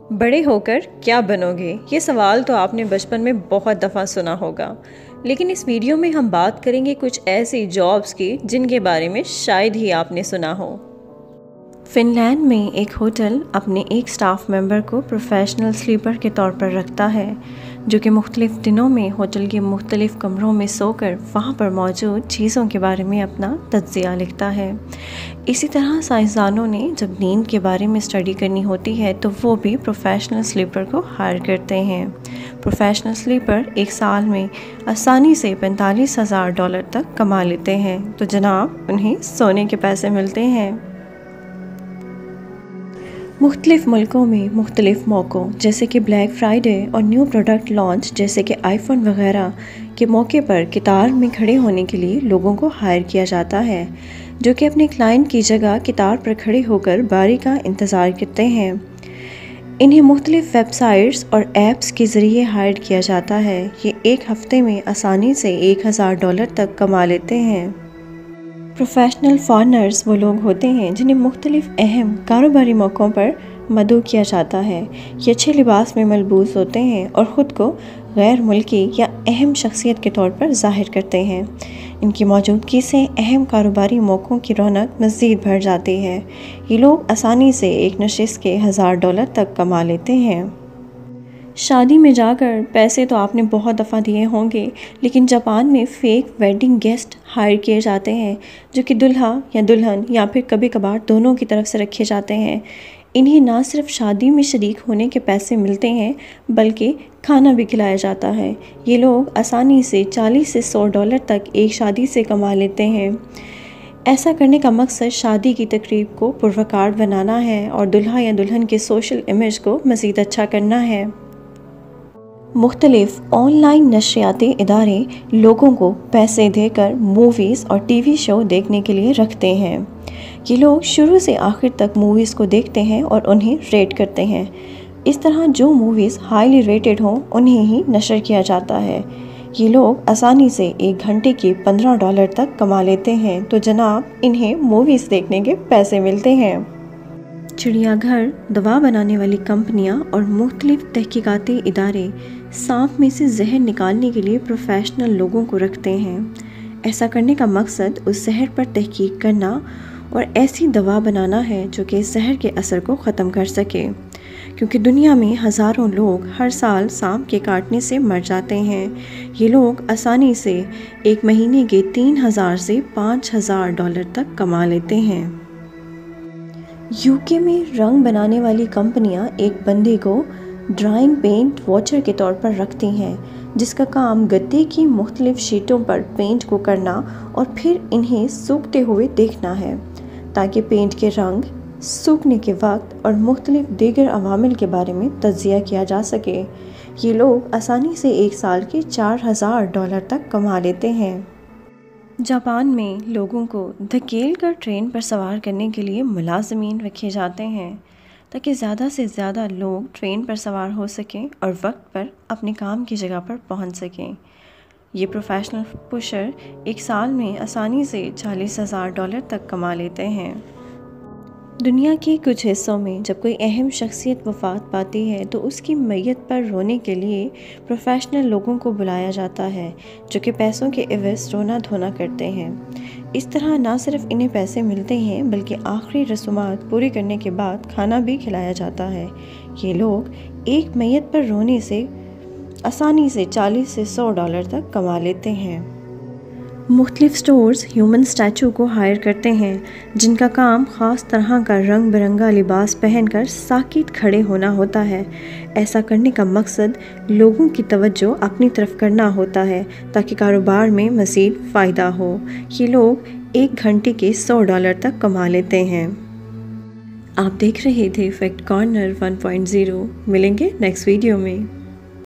بڑے ہو کر کیا بنو گے؟ یہ سوال تو آپ نے بچپن میں بہت دفعہ سنا ہوگا، لیکن اس ویڈیو میں ہم بات کریں گے کچھ ایسی جابز کی جن کے بارے میں شاید ہی آپ نے سنا ہو۔ فن لینڈ میں ایک ہوٹل اپنے ایک سٹاف ممبر کو پروفیشنل سلیپر کے طور پر رکھتا ہے، جو کہ مختلف دنوں میں ہوٹل کے مختلف کمروں میں سو کر وہاں پر موجود چیزوں کے بارے میں اپنا تجزیہ لکھتا ہے۔ اسی طرح سائنسدانوں نے جب نیند کے بارے میں اسٹڈی کرنی ہوتی ہے تو وہ بھی پروفیشنل سلیپر کو ہائر کرتے ہیں۔ پروفیشنل سلیپر ایک سال میں آسانی سے $45,000 تک کما لیتے ہیں، تو جناب انہیں سونے کے پیسے ملتے ہیں۔ مختلف ملکوں میں مختلف موقعوں جیسے کہ بلیک فرائیڈے اور نیو پروڈکٹ لانچ جیسے کہ آئی فون وغیرہ کے موقع پر قطار میں کھڑے ہونے کے لیے لوگوں کو ہائر کیا جاتا ہے، جو کہ اپنے کلائنٹ کی جگہ قطار پر کھڑے ہو کر باری کا انتظار کرتے ہیں۔ انہیں مختلف ویب سائٹس اور ایپس کے ذریعے ہائر کیا جاتا ہے۔ یہ ایک ہفتے میں آسانی سے $1,000 تک کما لیتے ہیں۔ پروفیشنل فارنرز وہ لوگ ہوتے ہیں جنہیں مختلف اہم کاروباری موقعوں پر مدعو کیا جاتا ہے۔ یہ اچھے لباس میں ملبوس ہوتے ہیں اور خود کو غیر ملکی یا اہم شخصیت کے طور پر ظاہر کرتے ہیں۔ ان کی موجودگی سے اہم کاروباری موقعوں کی رونق مزید بڑھ جاتی ہے۔ یہ لوگ آسانی سے ایک نشست کے $1,000 تک کما لیتے ہیں۔ شادی میں جا کر پیسے تو آپ نے بہت دفعہ دیے ہوں گے، لیکن جاپان میں فیک ویڈنگ گیسٹ ہائر کیے جاتے ہیں، جو کہ دلہا یا دلہن یا پھر کبھی کبھار دونوں کی طرف سے رکھے جاتے ہیں۔ انہیں نہ صرف شادی میں شریک ہونے کے پیسے ملتے ہیں بلکہ کھانا بھی کھلایا جاتا ہے۔ یہ لوگ آسانی سے $40 سے $100 تک ایک شادی سے کما لیتے ہیں۔ ایسا کرنے کا مقصد شادی کی تقریب کو پروقار بنانا ہے اور دلہا یا دلہن کے سوشل امیج کو مزید اچھا کرنا ہے۔ مختلف آن لائن نشریاتی ادارے لوگوں کو پیسے دے کر موویز اور ٹی وی شو دیکھنے کے لیے رکھتے ہیں۔ یہ لوگ شروع سے آخر تک موویز کو دیکھتے ہیں اور انہیں ریٹ کرتے ہیں۔ اس طرح جو موویز ہائیلی ریٹڈ ہوں انہیں ہی نشر کیا جاتا ہے۔ یہ لوگ آسانی سے ایک گھنٹے کے $15 تک کما لیتے ہیں، تو جناب انہیں موویز دیکھنے کے پیسے ملتے ہیں۔ چڑیا گھر، دوا بنانے والی کمپنیاں اور مختلف تحقیقاتی ادارے سانپ میں سے زہر نکالنے کے لیے پروفیشنل لوگوں کو رکھتے ہیں۔ ایسا کرنے کا مقصد اس زہر پر تحقیق کرنا اور ایسی دوا بنانا ہے جو کہ اس زہر کے اثر کو ختم کر سکے، کیونکہ دنیا میں ہزاروں لوگ ہر سال سانپ کے کاٹنے سے مر جاتے ہیں۔ یہ لوگ آسانی سے ایک مہینے کے $3,000 سے $5,000 تک کما لیتے ہیں۔ UK میں رنگ بنانے والی کمپنیاں ایک بندے کو ڈرائنگ پینٹ واچر کے طور پر رکھتی ہیں، جس کا کام گدے کی مختلف شیٹوں پر پینٹ کو کرنا اور پھر انہیں سوکھتے ہوئے دیکھنا ہے، تاکہ پینٹ کے رنگ، سوکھنے کے وقت اور مختلف دیگر عوامل کے بارے میں تجزیہ کیا جا سکے۔ یہ لوگ آسانی سے ایک سال کے $4,000 تک کما لیتے ہیں۔ جاپان میں لوگوں کو دھکیل کر ٹرین پر سوار کرنے کے لیے ملازمین رکھے جاتے ہیں، تاکہ زیادہ سے زیادہ لوگ ٹرین پر سوار ہو سکیں اور وقت پر اپنے کام کی جگہ پر پہنچ سکیں۔ یہ پروفیشنل پشر ایک سال میں آسانی سے $40,000 تک کما لیتے ہیں۔ دنیا کے کچھ حصوں میں جب کوئی اہم شخصیت وفات پاتی ہے تو اس کی میت پر رونے کے لیے پروفیشنل لوگوں کو بلایا جاتا ہے، جو کہ پیسوں کے عوض رونا دھونا کرتے ہیں۔ اس طرح نہ صرف انہیں پیسے ملتے ہیں بلکہ آخری رسومات پوری کرنے کے بعد کھانا بھی کھلایا جاتا ہے۔ یہ لوگ ایک میت پر رونے سے آسانی سے $40 سے $100 تک کما لیتے ہیں۔ مختلف سٹورز ہیومن اسٹیچو کو ہائر کرتے ہیں، جن کا کام خاص طرح کا رنگ برنگا لباس پہن کر ساکت کھڑے ہونا ہوتا ہے۔ ایسا کرنے کا مقصد لوگوں کی توجہ اپنی طرف کرنا ہوتا ہے تاکہ کاروبار میں مزید فائدہ ہو۔ یہ لوگ ایک گھنٹے کے $100 تک کما لیتے ہیں۔ آپ دیکھ رہے تھے فیکٹ کارنر 1.0۔ ملیں گے نیکسٹ ویڈیو میں۔